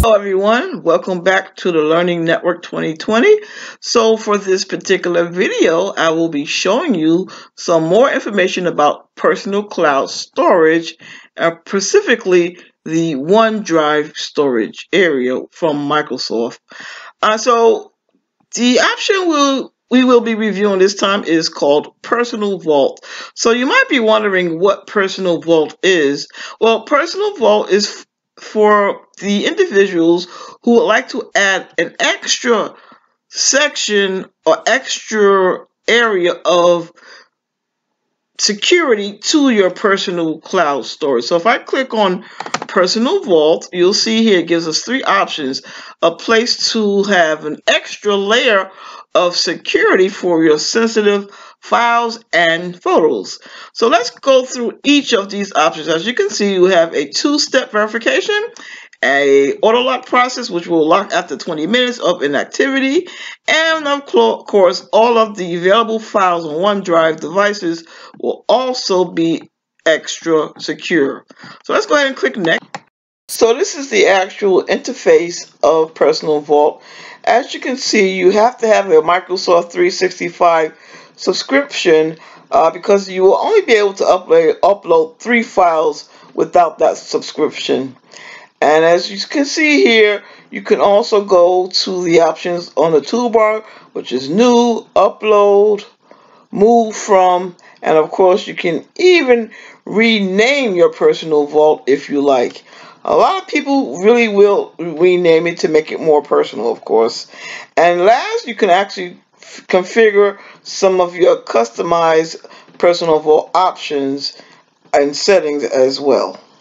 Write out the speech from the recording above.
Hello everyone, welcome back to the Learning Network 2020. So for this particular video, I will be showing you some more information about personal cloud storage, and specifically the OneDrive storage area from Microsoft. So the option we will be reviewing this time is called Personal Vault. So you might be wondering what Personal Vault is. Well, Personal Vault is for the individuals who would like to add an extra section or extra area of security to your personal cloud storage. So if I click on Personal Vault, you'll see here it gives us three options. A place to have an extra layer of security for your sensitive files and photos. So let's go through each of these options. As you can see, you have a two-step verification, a auto lock process which will lock after 20 minutes of inactivity, and of course all of the available files on OneDrive devices will also be extra secure. So let's go ahead and click next. So this is the actual interface of Personal Vault. As you can see, you have to have a Microsoft 365 subscription because you will only be able to upload 3 files without that subscription. And as you can see here, you can also go to the options on the toolbar, which is New, Upload, Move From, and of course you can even rename your Personal Vault if you like. A lot of people really will rename it to make it more personal, of course. And last, you can actually configure some of your customized Personal Vault options and settings as well.